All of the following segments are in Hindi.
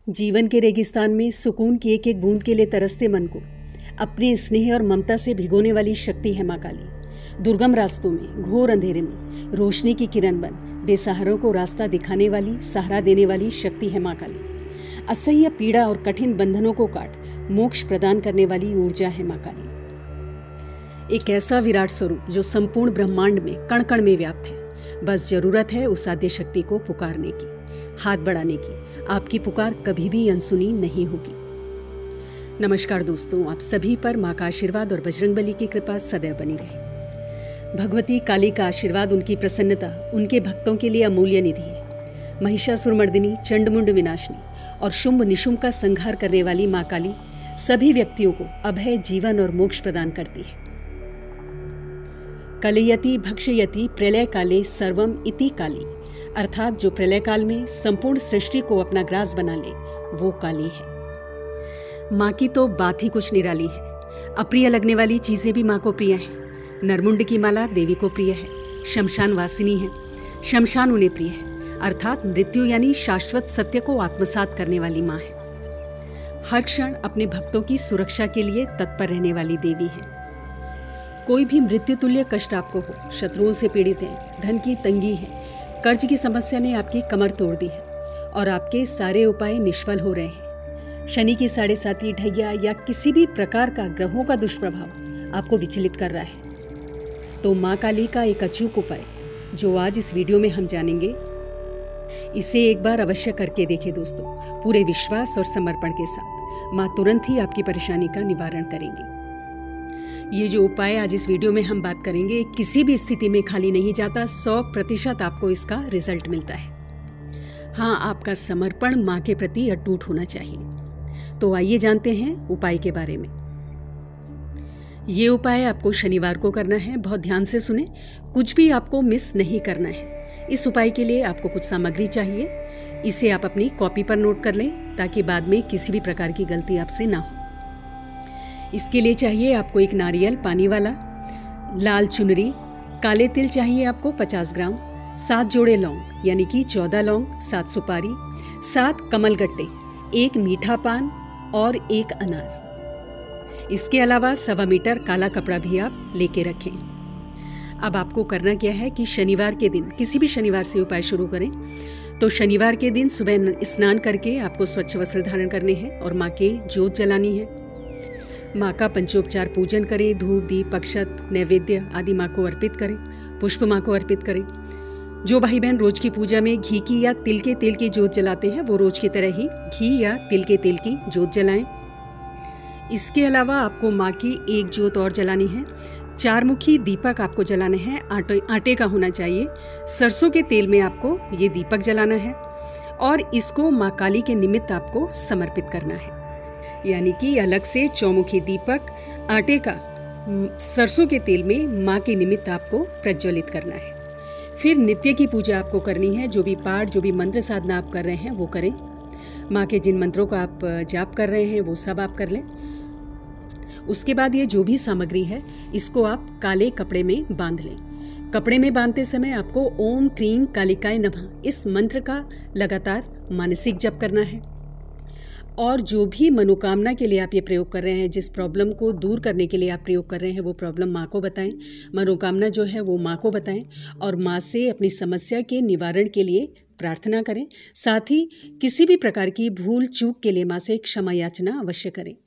जीवन के रेगिस्तान में सुकून की एक एक बूंद के लिए तरसते मन को अपने स्नेह और ममता से भिगोने वाली शक्ति है माँ काली। दुर्गम रास्तों में, घोर अंधेरे में रोशनी की किरण बन बेसहारों को रास्ता दिखाने वाली, सहारा देने वाली शक्ति है माँ काली। असह्य पीड़ा और कठिन बंधनों को काट मोक्ष प्रदान करने वाली ऊर्जा है माँ काली। एक ऐसा विराट स्वरूप जो संपूर्ण ब्रह्मांड में कण कण में व्याप्त है। बस जरूरत है उस आद्य शक्ति को पुकारने की, हाथ बढ़ाने की। आपकी पुकार कभी भी अनसुनी नहीं होगी। नमस्कार दोस्तों, आप सभी पर माँ का आशीर्वाद और बजरंगबली की कृपा सदैव बनी रहे। भगवती काली का आशीर्वाद, उनकी प्रसन्नता उनके भक्तों के लिए अमूल्य निधि है। महिषासुरमर्दिनी, चंडमुंड विनाशिनी और शुंभ निशुंभ का संहार करने वाली माँ काली सभी व्यक्तियों को अभय, जीवन और मोक्ष प्रदान करती है। कलयति भक्षयति प्रलय काले सर्वम इति काली, अर्थात जो प्रलय काल में संपूर्ण सृष्टि को अपना ग्रास बना ले वो काली है। माँ की तो बात ही कुछ निराली है। अप्रिय लगने वाली चीजें भी माँ को प्रिय है। नरमुंड की माला देवी को प्रिय है। शमशान वासिनी है, शमशान उन्हें प्रिय है। अर्थात मृत्यु यानी शाश्वत सत्य को आत्मसात करने वाली माँ है। हर क्षण अपने भक्तों की सुरक्षा के लिए तत्पर रहने वाली देवी है। कोई भी मृत्यु तुल्य कष्ट आपको हो, शत्रुओं से पीड़ित हैं, धन की तंगी है, कर्ज की समस्या ने आपकी कमर तोड़ दी है और आपके सारे उपाय निष्फल हो रहे हैं। शनि की 7.5 ढैया या किसी भी प्रकार का ग्रहों का दुष्प्रभाव आपको विचलित कर रहा है, तो माँ काली का एक अचूक उपाय जो आज इस वीडियो में हम जानेंगे, इसे एक बार अवश्य करके देखें दोस्तों। पूरे विश्वास और समर्पण के साथ माँ तुरंत ही आपकी परेशानी का निवारण करेंगी। ये जो उपाय आज इस वीडियो में हम बात करेंगे, किसी भी स्थिति में खाली नहीं जाता। 100% आपको इसका रिजल्ट मिलता है। हाँ, आपका समर्पण माँ के प्रति अटूट होना चाहिए। तो आइए जानते हैं उपाय के बारे में। ये उपाय आपको शनिवार को करना है। बहुत ध्यान से सुने, कुछ भी आपको मिस नहीं करना है। इस उपाय के लिए आपको कुछ सामग्री चाहिए। इसे आप अपनी कॉपी पर नोट कर लें ताकि बाद में किसी भी प्रकार की गलती आपसे ना हो। इसके लिए चाहिए आपको एक नारियल पानी वाला, लाल चुनरी, काले तिल चाहिए आपको 50 ग्राम, 7 जोड़े लौंग यानी कि 14 लौंग, 7 सुपारी, 7 कमल गट्टे, 1 मीठा पान और 1 अनार। इसके अलावा 1.25 मीटर काला कपड़ा भी आप लेके रखें। अब आपको करना क्या है कि शनिवार के दिन, किसी भी शनिवार से उपाय शुरू करें, तो शनिवार के दिन सुबह स्नान करके आपको स्वच्छ वस्त्र धारण करने हैं और माँ के जोत जलानी है। माँ का पंचोपचार पूजन करें। धूप, दीप, अक्षत, नैवेद्य आदि माँ को अर्पित करें। पुष्प माँ को अर्पित करें। जो भाई बहन रोज की पूजा में घी की या तिल के तेल की जोत जलाते हैं, वो रोज की तरह ही घी या तिल के तेल की जोत जलाएं। इसके अलावा आपको माँ की एक जोत और जलानी है। 4 मुखी दीपक आपको जलाने हैं। आटे का होना चाहिए। सरसों के तेल में आपको ये दीपक जलाना है और इसको माँ काली के निमित्त आपको समर्पित करना है। यानी कि अलग से चौमुखी दीपक आटे का सरसों के तेल में माँ के निमित्त आपको प्रज्वलित करना है। फिर नित्य की पूजा आपको करनी है। जो भी पाठ, जो भी मंत्र साधना आप कर रहे हैं वो करें। माँ के जिन मंत्रों का आप जाप कर रहे हैं वो सब आप कर लें। उसके बाद ये जो भी सामग्री है इसको आप काले कपड़े में बांध लें। कपड़े में बांधते समय आपको ओम क्रीं कालिकाय नमः इस मंत्र का लगातार मानसिक जप करना है। और जो भी मनोकामना के लिए आप ये प्रयोग कर रहे हैं, जिस प्रॉब्लम को दूर करने के लिए आप प्रयोग कर रहे हैं, वो प्रॉब्लम माँ को बताएं। मनोकामना जो है वो माँ को बताएं और माँ से अपनी समस्या के निवारण के लिए प्रार्थना करें। साथ ही किसी भी प्रकार की भूल चूक के लिए माँ से क्षमा याचना अवश्य करें।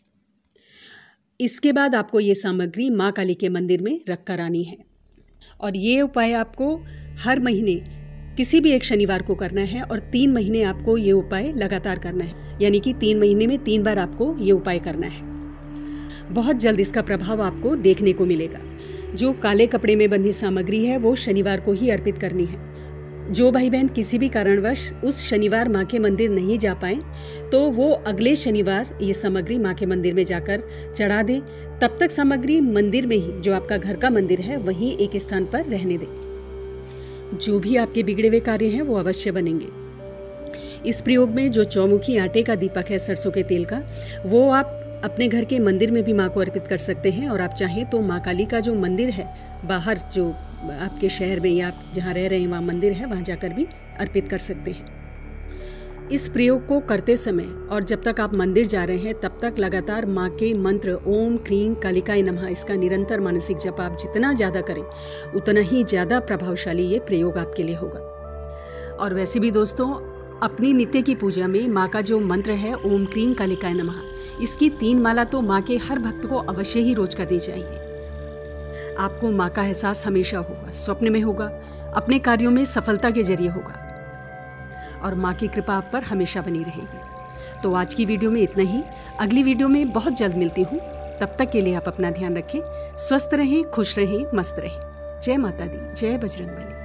इसके बाद आपको ये सामग्री माँ काली के मंदिर में रख कर आनी है और ये उपाय आपको हर महीने किसी भी एक शनिवार को करना है और 3 महीने आपको ये उपाय लगातार करना है। यानी कि 3 महीने में 3 बार आपको ये उपाय करना है। बहुत जल्द इसका प्रभाव आपको देखने को मिलेगा। जो काले कपड़े में बंधी सामग्री है वो शनिवार को ही अर्पित करनी है। जो भाई बहन किसी भी कारणवश उस शनिवार माँ के मंदिर नहीं जा पाए, तो वो अगले शनिवार ये सामग्री माँ के मंदिर में जाकर चढ़ा दें। तब तक सामग्री मंदिर में ही, जो आपका घर का मंदिर है, वहीं एक स्थान पर रहने दें। जो भी आपके बिगड़े हुए कार्य हैं वो अवश्य बनेंगे। इस प्रयोग में जो चौमुखी आटे का दीपक है सरसों के तेल का, वो आप अपने घर के मंदिर में भी माँ को अर्पित कर सकते हैं और आप चाहें तो माँ काली का जो मंदिर है बाहर, जो आपके शहर में या आप जहाँ रह रहे हैं वहाँ मंदिर है, वहाँ जाकर भी अर्पित कर सकते हैं। इस प्रयोग को करते समय और जब तक आप मंदिर जा रहे हैं तब तक लगातार माँ के मंत्र ओम क्रीं कालिकाय नमः इसका निरंतर मानसिक जप आप जितना ज़्यादा करें उतना ही ज़्यादा प्रभावशाली ये प्रयोग आपके लिए होगा। और वैसे भी दोस्तों, अपनी नित्य की पूजा में माँ का जो मंत्र है ओम क्रीं कालिकाय नमः, इसकी 3 माला तो माँ के हर भक्त को अवश्य ही रोज करनी चाहिए। आपको माँ का एहसास हमेशा होगा, स्वप्न में होगा, अपने कार्यों में सफलता के जरिए होगा और माँ की कृपा आप पर हमेशा बनी रहेगी। तो आज की वीडियो में इतना ही। अगली वीडियो में बहुत जल्द मिलती हूँ। तब तक के लिए आप अपना ध्यान रखें, स्वस्थ रहें, खुश रहें, मस्त रहें। जय माता दी, जय बजरंगबली।